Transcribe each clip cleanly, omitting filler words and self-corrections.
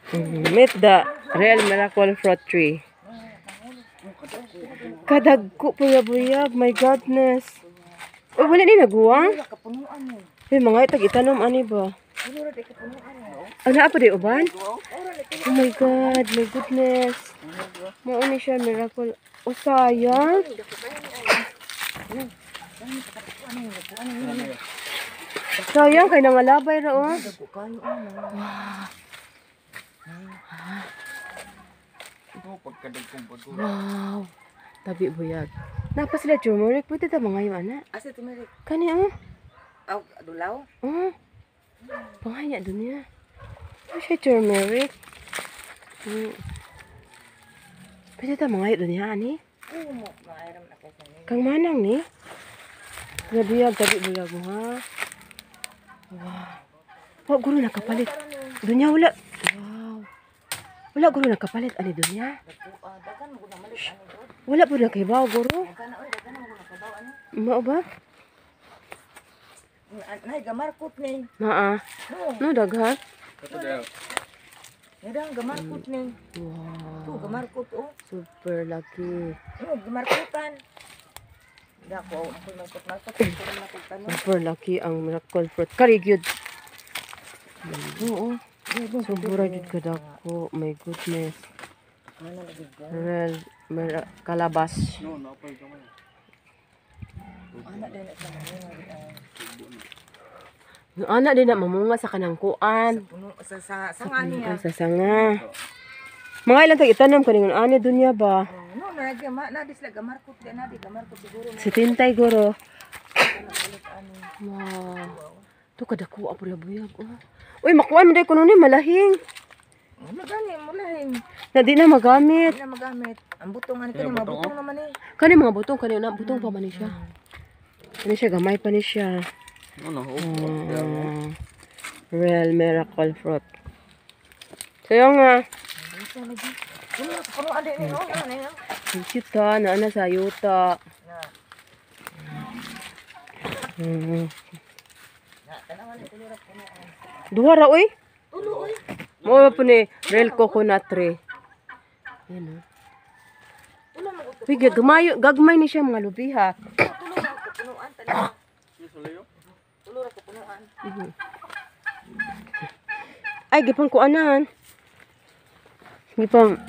Meet the real miracle fruit tree. Kadagko buyag-buyag. My goodness. Oh, wala ni naguwang? Eh, mga itag itanom ani ba? Ano apa di uban? Oh my god, my goodness. Mauni siya miracle. Oh, sayang. Sayang kay nangalabay ra oh. Wow. Tabi buyag. Napa sila turmeric? Pwede ta mga yung ana? Asa turmeric? Kani oh. Aw, dulaw? Oh. Panganya dunia. Ano siya turmeric? Pwede ta mga yung dunia ani? Oo mo, maaram na kasi ni. Kang manang ni? Buyag, tabi buyag mo ha. Wow. Wag guro nakapalit. Dunya wala. Wow. Wala guro nakapalit ani dunya. Dagan mo na malit ano do. Wala po na kay bawo guro. Dagan mo na kabaw ano. Mao ba? Nay gamarkot ni. Naa. No daghan. Nidang gamarkot ni. Wow. Tu gamarkot oh. Super lucky. Gamarkotan. Dako ako markot Super lucky ang miracle fruit. Kari gyud. Oo. Sobra gyud kadako. My goodness. Real kalabas. Yung anak din na mamunga sa kanang kuan. Sa sanga niya. Sa sanga. Mga ilang tag itanom kaningon ani dunya ba? No, na disla gamarkot din na di gamarkot siguro. Si Tintay guro. Wow. To kadako apol buyag oh. Uy, makuan mo day kuno ni malahing. Magani mulahin. Na di na magamit. Hindi na magamit. Ang butong ani kani mabutong naman eh. Kani mga butong kani na butong pa man ni siya. Kani siya gamay pa ni siya. Real miracle fruit. Sayo nga. Puno ade ni no na. Kita na ana sa yuta. Duha ra oy. Tulo oy. Mo pa ni real coconut tree. Yan oh. Uy, gagmay ni siya mga lubiha. Tulo ra ko punuan tani. Tulo ra ko punuan. Ay, gipang kuanan. Gipang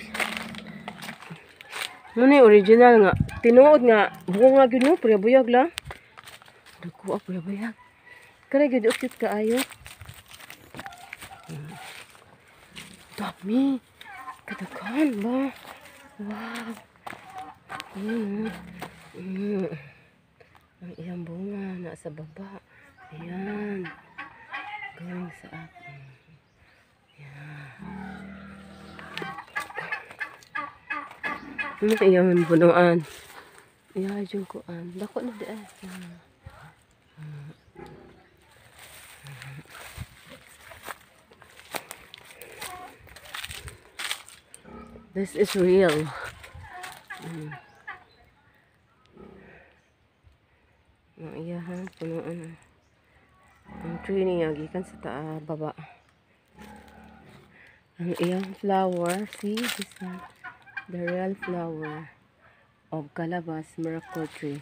Muna original nga. Tinuod nga. Bunga nga gyud no, buyag lang. Dako ako buyag. Kaya gyud cute kaayo. Dami. Kadaghan ba? Wow. Ang iyang bunga nasa baba. Ayan. Going sa akin. Ano ito yung bunuan? Iya, yung kuan. Dako na di ay. This is real. Ang iyahan, punuan. Ang tree niya, gikan sa baba. Ang iyang flower, see this one. The real flower of Calabas miracle tree.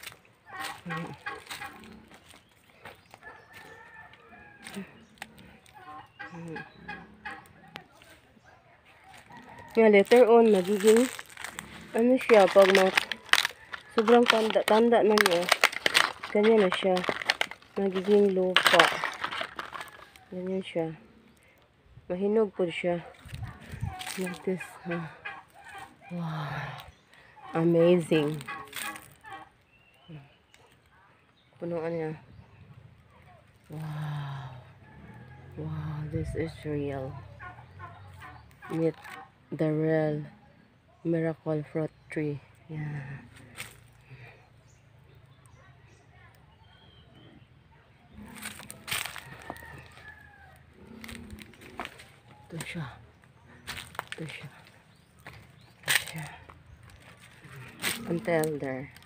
Nga later on nagiging ano siya pag sobrang tanda na niya. Ganyan na siya. Nagiging lupa. Ganyan siya. Mahinog po siya. Like this, huh? Wow. Amazing. Punuan niya. Wow. Wow, this is real. Meet the real miracle fruit tree. Yeah. Ito siya. Ito siya. Ito siya. Until there.